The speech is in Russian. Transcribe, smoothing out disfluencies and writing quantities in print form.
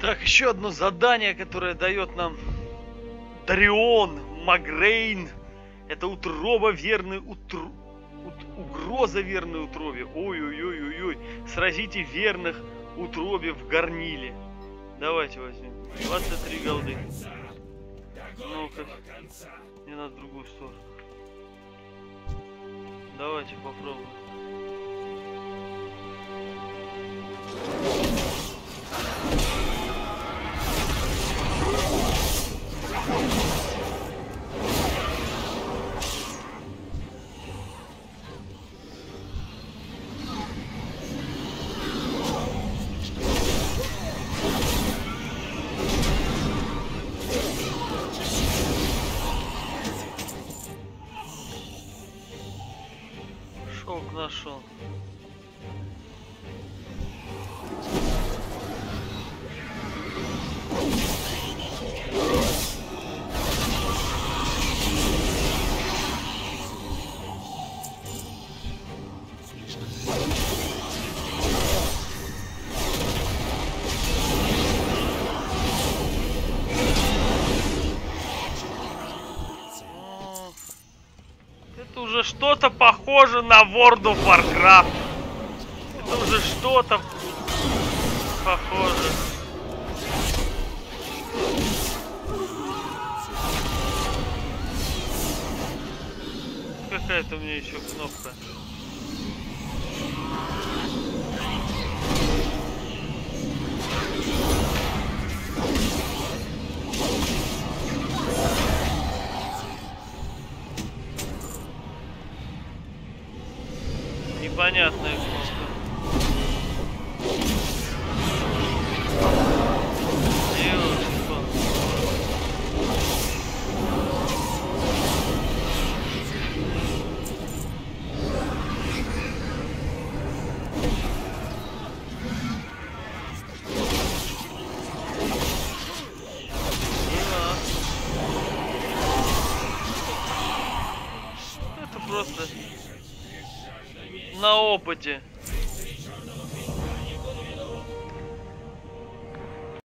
Так, еще одно задание, которое дает нам Дарион Магрейн. Это утроба верной угроза верной утробе. Ой-ой-ой-ой-ой. Сразите верных утробе в горниле. Давайте возьмем. 23 голды. Ну-ка. Мне надо в другую сторону. Давайте попробуем. Шелк нашел. Это уже что-то похоже на World of Warcraft. Это уже что-то похоже. Какая-то у меня еще кнопка. Непонятная кнопка. Это просто на опыте.